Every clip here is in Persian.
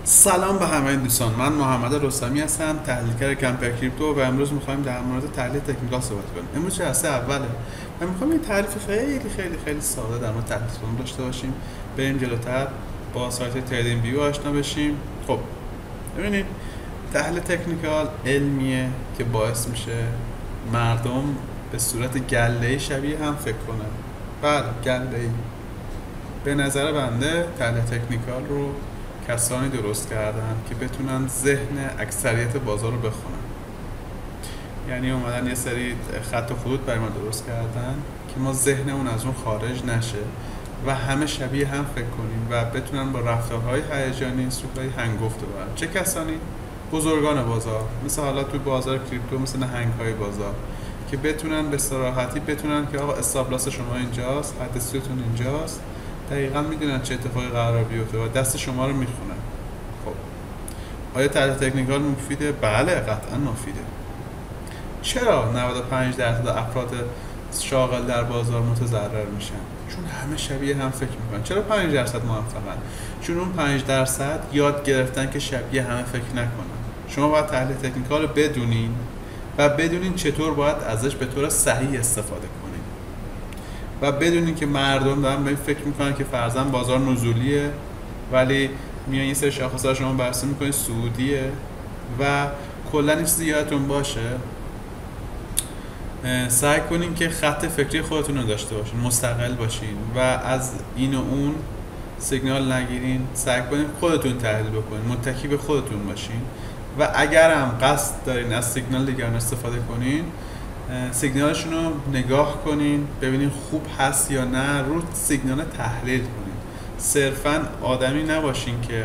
سلام به همه دوستان، من محمد رستمی هستم، تحلیلگر کمپر کریپتو و امروز میخوایم در مورد تحلیل تکنیکال صحبت کنیم. امروز جلسه اوله و میخوایم یه تعریف خیلی ساده در مورد تحلیل داشته باشیم. بریم جلوتر با سایت تریدینگ ویو آشنا بشیم. خب ببینید، تحلیل تکنیکال علمیه که باعث میشه مردم به صورت گله‌ای شبیه هم فکر کنن. بله، گله‌ای. به نظر بنده تحلیل تکنیکال رو کسانی درست کردن که بتونن ذهن اکثریت بازار رو بخونن. یعنی اومدن یه سری خط و خطوط برای ما درست کردن که ما ذهنمون از اون خارج نشه و همه شبیه هم فکر کنیم و بتونن با رفتارهای هیجانی سوقای هنگفت ببرن. چه کسانی؟ بزرگان بازار، مثل حالا توی بازار کریپتو مثل نهنگ‌های بازار، که بتونن به صراحتی بتونن که آقا استاپ لاس شما اینجاست، حد سودتون اینجاست، دقیقاً میدونن چه اتفاقی قرار بیفته و دست شما رو میخونن. خب آیا تحلیل تکنیکال مفیده؟ بله، قطعا مفیده. چرا 95% افراد شاغل در بازار متضرر میشن؟ چون همه شبیه هم فکر میکنن. چرا 5% موفقن؟ چون اون 5% یاد گرفتن که شبیه همه فکر نکنن. شما باید تحلیل تکنیکال رو بدونین و بدونین چطور باید ازش به طور صحیح استفاده کنین و بدونین که مردم دارن به این فکر میکنن که فرضاً بازار نزولیه، ولی میان یه سری شاخص‌ها شما بررسی میکنین صعودیه. و کلا این چیزی یادتون باشه، سعی کنین که خط فکری خودتون رو داشته باشین، مستقل باشین و از این و اون سیگنال نگیرین. سعی کنین خودتون تحلیل بکنین، متکی به خودتون باشین و اگر هم قصد دارین از سیگنال دیگران استفاده کنین، سیگنالشون رو نگاه کنین ببینین خوب هست یا نه، رو سیگنال تحلیل کنین. صرفا آدمی نباشین که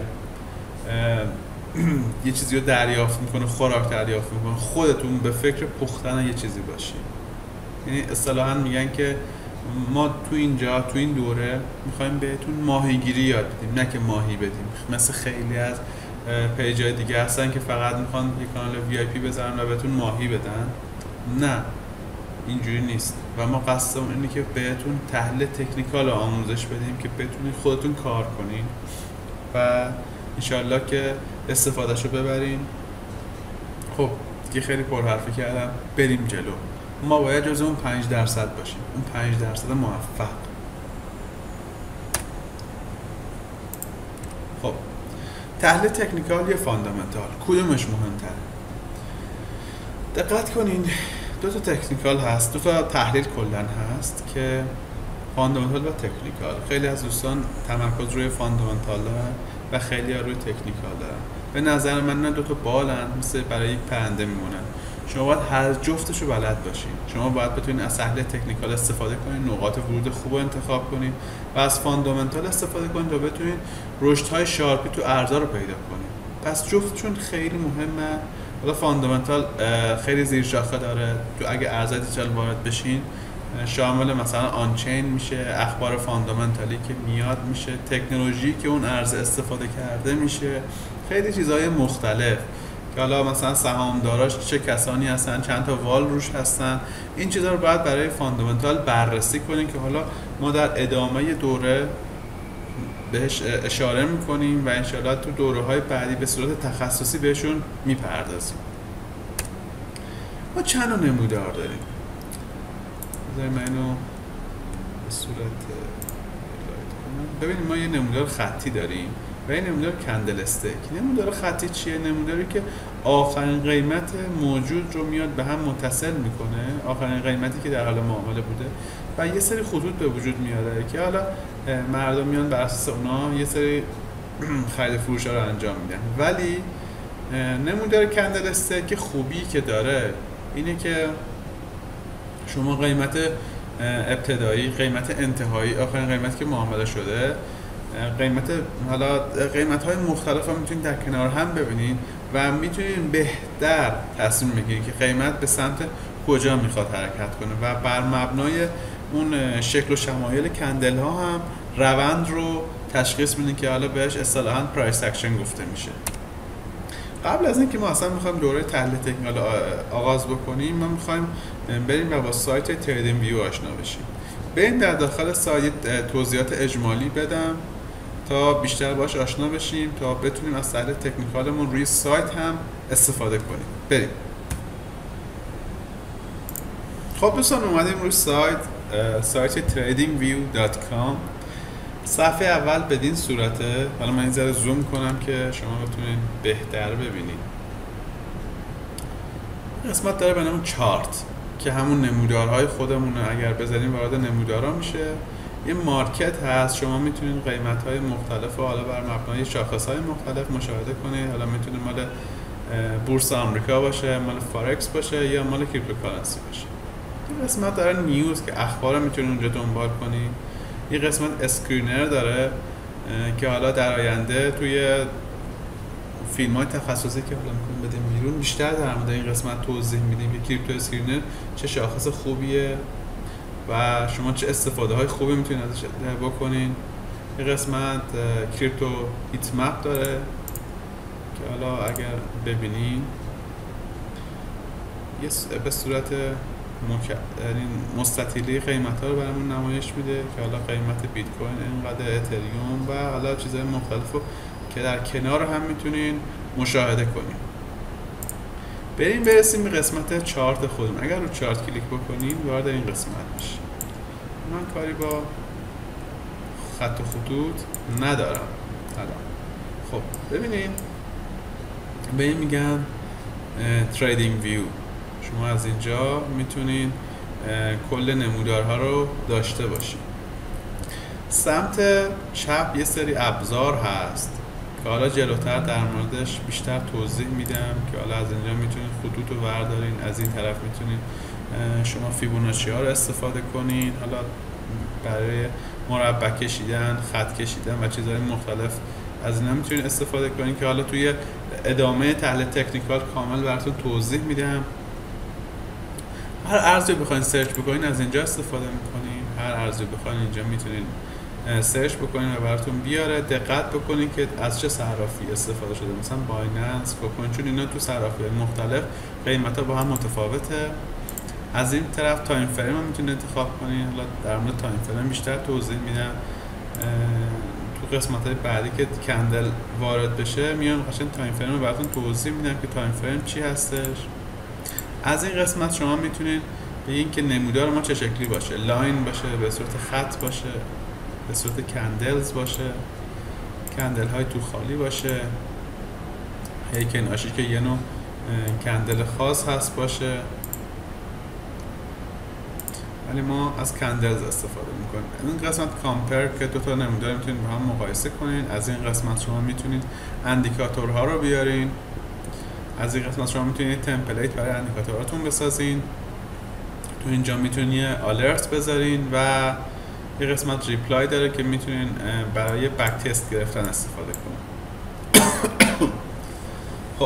یه چیزی رو دریافت میکنه، خوراک دریافت میکنه. خودتون به فکر پختن یه چیزی باشین. یعنی اصطلاحاً میگن که ما تو این دوره میخوایم بهتون ماهیگیری یاد بدیم، نه که ماهی بدیم. مثل خیلی از پیجای دیگه هستن که فقط میخوان یه کانال وی آی پی بزنن و بهتون ماهی بدن. نه، اینجوری نیست و ما قصدمون اینه که بهتون تحلیل تکنیکال آموزش بدیم که بتونید خودتون کار کنین و انشالله که استفادهشو ببرین. خب دیگه خیلی پرحرفی کردم، بریم جلو. ما باید جز اون 5% باشیم، اون 5% موفق. خب تحلیل تکنیکال یا فاندامنتال، کدومش مهمتره؟ دقت کنین، دو تا تکنیکال هست، دو تا تحلیل کلن هست که فاندامنتال و تکنیکال. خیلی از دوستان تمرکز روی فاندامنتال دارن و خیلی ها روی تکنیکال دارن. به نظر من نه، دو تا بالن، مثل برای یک پرنده میمونن. شما باید هر جفتش رو بلد باشین. شما باید بتونین از تحلیل تکنیکال استفاده کنین، نقاط ورود خوب رو انتخاب کنین و از فاندامنتال استفاده کنین تا بتونین رشدهای شارپی تو ارزها رو پیدا کنین. پس جفتشون خیلی مهمه. حالا فاندامنتال خیلی زیر شاخه داره. تو اگه ارزهای دیجیتال وارد بشین، شامل مثلا آنچین میشه، اخبار فاندامنتالی که میاد میشه، تکنولوژی که اون ارز استفاده کرده میشه، خیلی چیزهای مختلف که حالا مثلا سهامداراش چه کسانی هستن، چند تا وال روش هستن. این چیزها رو باید برای فاندامنتال بررسی کنیم که حالا ما در ادامه دوره بهش اشاره میکنیم و انشاءالله تو دوره‌های بعدی به صورت تخصصی بهشون میپردازیم. ما چند نوع نمودار داریم؟ بذاریم من اینو به صورت ببینیم. ما یه نمودار خطی داریم و یه نمودار کندل استیک. نمودار خطی چیه؟ نموداری که آخرین قیمت موجود رو میاد به هم متصل میکنه، آخرین قیمتی که در حال معامله بوده و یه سری خطوط به وجود میاره که حالا مردم میان بر اساس اونا یه سری خرید فروش ها رو انجام میدن. ولی نمودار کندل استیک خوبی که داره اینه که شما قیمت ابتدایی، قیمت انتهایی، آخرین قیمتی که معامله شده، قیمت های مختلف هم میتونید در کنار هم ببینید و میتونید بهتر تصمیم بگیرید که قیمت به سمت کجا میخواد حرکت کنه و بر مبنای اون شکل و شمایل کندل ها هم روند رو تشخیص میدین که حالا بهش اصطلاحاً پرایس اکشن گفته میشه. قبل از اینکه ما اصلا میخوایم دوره تحلیل تکنیکال آغاز بکنیم، ما میخوایم بریم و با سایت تریدینگ ویو آشنا بشیم. بریم در داخل سایت توضیحات اجمالی بدم تا بیشتر باش آشنا بشیم، تا بتونیم از تحلیل تکنیکالمون روی سایت هم استفاده کنیم. بریم. خب دوستان اومدیم روی سایت tradingview.com. صفحه اول بدین صورته. حالا من این ذره زوم کنم که شما بتونین بهتر ببینید. قسمت داره به نام چارت که همون نمودارهای خودمونه. اگر بذاریم وارد نمودارها میشه. یه مارکت هست، شما میتونید قیمت‌های مختلف و حالا بر مبنای شاخص‌های مختلف مشاهده کنید. حالا میتونه مال بورس آمریکا باشه، مال فارکس باشه یا مال کریپتوکارنسی باشه. یه قسمت داره نیوز که اخبار میتونید اونجا دنبال کنید. یه قسمت اسکرینر داره که حالا در آینده توی فیلم‌های تخصصی که حالا می‌کنیم بدیم بیرون بیشتر در مورد این قسمت توضیح میدیم که کریپتو اسکرینر چه شاخص خوبیه و شما چه استفاده های خوبی میتونید ازش بکنین. یه قسمت کریپتو هیت مپ داره که حالا اگر ببینین یه به صورت یعنی مستطیلی قیمت ها رو برامون نمایش میده که حالا قیمت بیت کوین اینقدر، اتریوم و حالا چیزهای مختلفو که در کنار هم میتونین مشاهده کنین. برسیم به قسمت چارت خودمون. اگر رو چارت کلیک بکنیم وارد این قسمت میشه. من کاری با خط و خطوط ندارم الان. خب ببینید به این میگن تریدینگ ویو. شما از اینجا میتونین کل نمودارها رو داشته باشید. سمت چپ یه سری ابزار هست که حالا جلوتر در موردش بیشتر توضیح میدم که حالا از اینجا میتونید خطوط رو بردارین، از این طرف میتونید شما فیبوناچی ها رو استفاده کنین، حالا برای مربع کشیدن، خط کشیدن و چیزهای مختلف از اینا میتونید استفاده کنین که حالا توی ادامه تحلیل تکنیکال کامل براتون توضیح میدم. هر ارزی بخواید سرچ بکنین از اینجا استفاده میکنین. هر ارزی بخواید اینجا میتونین سرچ بکنین و براتون بیاره. دقت بکنین که از چه صرافی استفاده شده، مثلا بایننس، کوکوین، چون اینا تو صرافی مختلف قیمتا با هم متفاوته. از این طرف تایم فریم هم میتونید انتخاب کنین. حالا در مورد تایم فریم بیشتر توضیح میدم تو قسمت‌های بعدی که کندل وارد بشه. میام قشنگ تایم فریم رو براتون توضیح میدم که تایم فریم چی هستش. از این قسمت شما میتونید بگین که نمودار ما چه شکلی باشه، لاین باشه، به صورت خط باشه، به صورت کندلز باشه، کندل های تو خالی باشه، هیکن آشی که یه نوع کندل خاص هست باشه، ولی ما از کندلز استفاده میکنیم. این قسمت کامپر که دو تا نمودار میتونید با هم مقایسه کنین. از این قسمت شما میتونید اندیکاتورها رو بیارین. از این قسمت شما میتونید تمپلیت برای اندیکاتوراتون بسازین. تو اینجا میتونید یه آلرت بذارین و یه قسمت ریپلای داره که میتونین برای بک تست گرفتن استفاده کنین. خب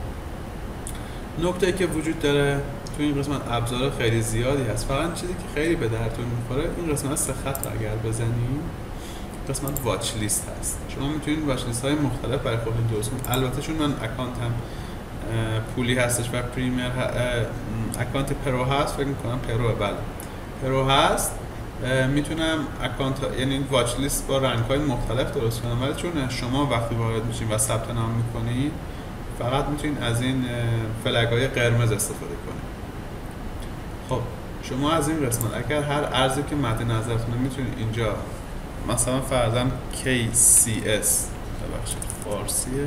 نکته که وجود داره تو این قسمت ابزار خیلی زیادی هست. فقط چیزی که خیلی به درتون میخوره این قسمت سه خط رو اگر بزنین قسمت واچ لیست هست. شما میتونید واچ لیست های مختلف برای خودتون درست کنید. البته چون من اکانتم پولی هستش و پریمیر اکانت پرو هست، فکر میکنم پرو هست، میتونم اکانت یعنی واچ لیست با رنگ های مختلف درست کنم. ولی چون شما وقتی وارد میشین و ثبت نام میکنید فقط میتونید از این فلگ های قرمز استفاده کنید. خب شما از این قسمت اگر هر ارزی که مد نظرتونه میتونید اینجا مثلا فرضاً KCS ببخشید فارسیه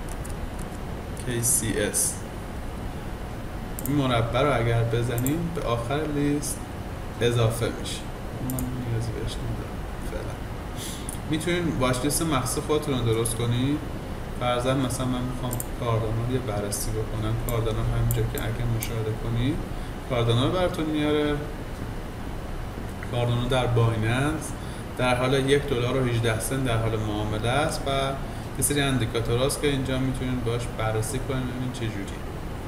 KCS این مربع رو اگر بزنیم به آخر لیست اضافه میشه. من نیازی بهش ندارم فعلا. میتونین واچ لیست مخصوص خودتون رو درست کنین. فرضاً مثلا من میخوام کاردانو رو یه بررسی بکنم. کاردانو همینجا که اگه مشاهده کنید کاردانو رو براتون میاره. کاردانو در بایننس در حال $1.18 در حال معامله است و یه سری اندیکاتور هست که اینجا میتونید باش بررسی کنید ببینید چه جوری.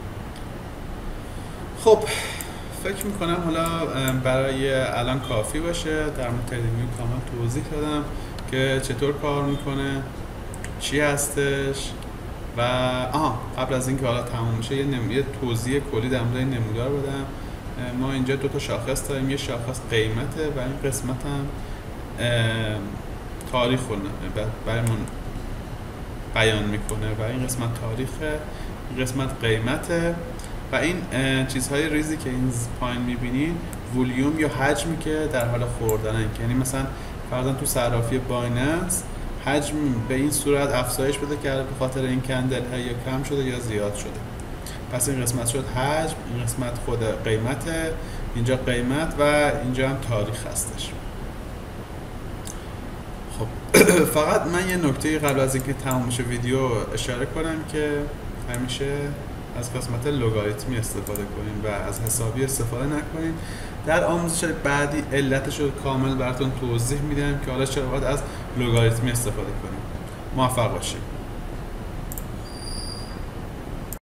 خب فکر میکنم حالا برای الان کافی باشه. در مورد تریدینگ کامل توضیح دادم که چطور کار میکنه، چی هستش و قبل از اینکه حالا تموم بشه یه توضیح کلی در مورد این نمودار بدم. ما اینجا دو تا شاخص داریم. یه شاخص قیمته و این قسمت هم تاریخ رو برامون بیان میکنه و این قسمت تاریخه، این قسمت قیمته و این چیزهای ریزی که این پایین میبینین ولیوم یا حجمی که در حال خوردنن. یعنی مثلا فرضاً تو صرافی بایننس حجم به این صورت افزایش بده کرده به خاطر این کندل ها، یا کم شده یا زیاد شده. پس این قسمت شد حجم، این قسمت خود قیمته، اینجا قیمت و اینجا هم تاریخ هستش. خب فقط من یه نکته قبل از اینکه تمام شه ویدیو اشاره کنم که همیشه از قسمت لگاریتمی استفاده کنین و از حسابی استفاده نکنین. در آموزش بعدی علتش رو کامل براتون توضیح میدم که حالا چرا باید از لگاریتمی استفاده کنیم. موفق باشید.